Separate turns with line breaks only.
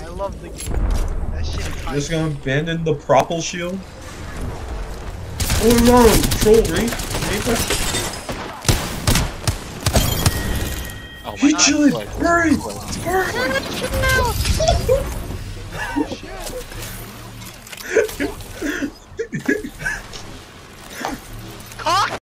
love the that shit is hype.
Just gonna abandon the propel shield. Oh no! Troll Reap.
Oh my
He
god.
chilling!
Like,
Hurry!
like,
Hurry!